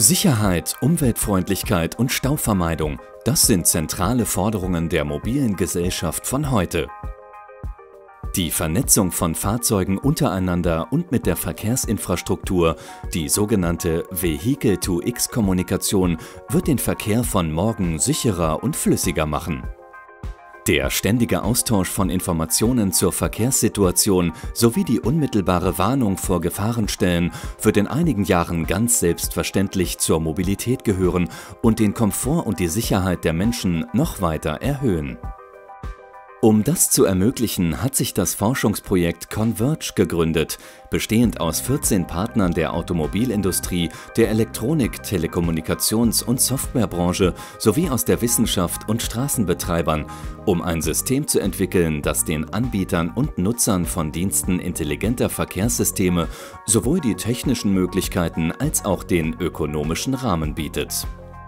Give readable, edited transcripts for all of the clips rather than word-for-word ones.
Sicherheit, Umweltfreundlichkeit und Stauvermeidung, das sind zentrale Forderungen der mobilen Gesellschaft von heute. Die Vernetzung von Fahrzeugen untereinander und mit der Verkehrsinfrastruktur, die sogenannte Vehicle-to-X-Kommunikation, wird den Verkehr von morgen sicherer und flüssiger machen. Der ständige Austausch von Informationen zur Verkehrssituation sowie die unmittelbare Warnung vor Gefahrenstellen wird in einigen Jahren ganz selbstverständlich zur Mobilität gehören und den Komfort und die Sicherheit der Menschen noch weiter erhöhen. Um das zu ermöglichen, hat sich das Forschungsprojekt Converge gegründet, bestehend aus 14 Partnern der Automobilindustrie, der Elektronik-, Telekommunikations- und Softwarebranche sowie aus der Wissenschaft und Straßenbetreibern, um ein System zu entwickeln, das den Anbietern und Nutzern von Diensten intelligenter Verkehrssysteme sowohl die technischen Möglichkeiten als auch den ökonomischen Rahmen bietet.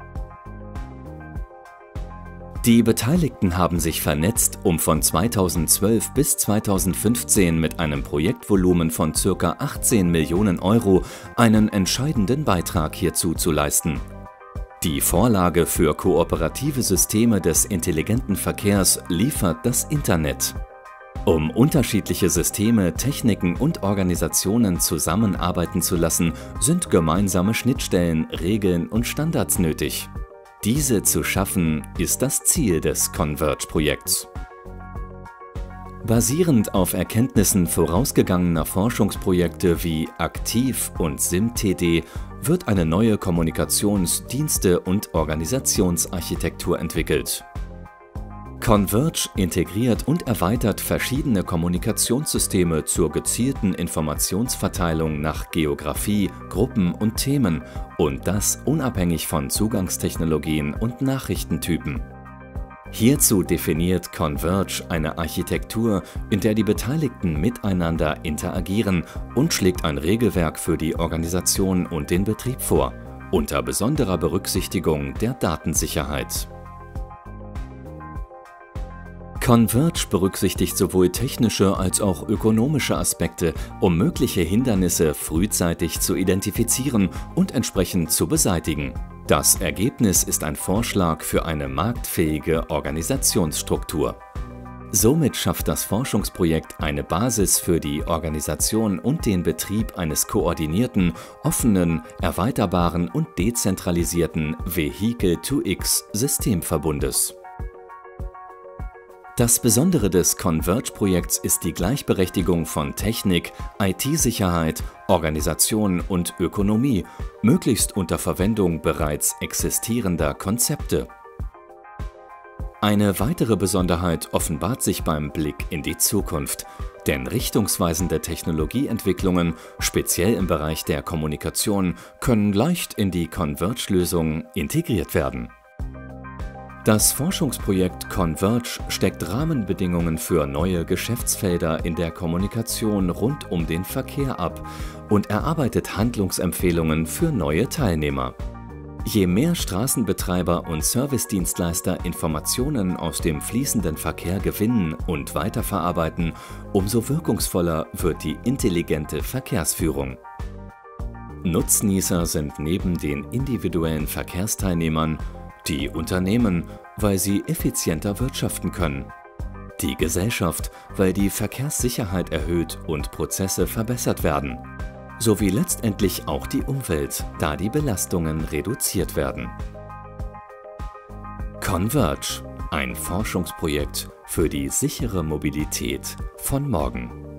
Die Beteiligten haben sich vernetzt, um von 2012 bis 2015 mit einem Projektvolumen von ca. 18 Millionen Euro einen entscheidenden Beitrag hierzu zu leisten. Die Vorlage für kooperative Systeme des intelligenten Verkehrs liefert das Internet. Um unterschiedliche Systeme, Techniken und Organisationen zusammenarbeiten zu lassen, sind gemeinsame Schnittstellen, Regeln und Standards nötig. Diese zu schaffen, ist das Ziel des Converge-Projekts. Basierend auf Erkenntnissen vorausgegangener Forschungsprojekte wie ACTIV und SIMTD wird eine neue Kommunikations-, Dienste- und Organisationsarchitektur entwickelt. Converge integriert und erweitert verschiedene Kommunikationssysteme zur gezielten Informationsverteilung nach Geografie, Gruppen und Themen, und das unabhängig von Zugangstechnologien und Nachrichtentypen. Hierzu definiert Converge eine Architektur, in der die Beteiligten miteinander interagieren, und schlägt ein Regelwerk für die Organisation und den Betrieb vor, unter besonderer Berücksichtigung der Datensicherheit. Converge berücksichtigt sowohl technische als auch ökonomische Aspekte, um mögliche Hindernisse frühzeitig zu identifizieren und entsprechend zu beseitigen. Das Ergebnis ist ein Vorschlag für eine marktfähige Organisationsstruktur. Somit schafft das Forschungsprojekt eine Basis für die Organisation und den Betrieb eines koordinierten, offenen, erweiterbaren und dezentralisierten Vehicle-to-X-Systemverbundes. Das Besondere des Converge-Projekts ist die Gleichberechtigung von Technik, IT-Sicherheit, Organisation und Ökonomie, möglichst unter Verwendung bereits existierender Konzepte. Eine weitere Besonderheit offenbart sich beim Blick in die Zukunft, denn richtungsweisende Technologieentwicklungen, speziell im Bereich der Kommunikation, können leicht in die Converge-Lösung integriert werden. Das Forschungsprojekt Converge steckt Rahmenbedingungen für neue Geschäftsfelder in der Kommunikation rund um den Verkehr ab und erarbeitet Handlungsempfehlungen für neue Teilnehmer. Je mehr Straßenbetreiber und Servicedienstleister Informationen aus dem fließenden Verkehr gewinnen und weiterverarbeiten, umso wirkungsvoller wird die intelligente Verkehrsführung. Nutznießer sind neben den individuellen Verkehrsteilnehmern die Unternehmen, weil sie effizienter wirtschaften können, die Gesellschaft, weil die Verkehrssicherheit erhöht und Prozesse verbessert werden, sowie letztendlich auch die Umwelt, da die Belastungen reduziert werden. Converge, ein Forschungsprojekt für die sichere Mobilität von morgen.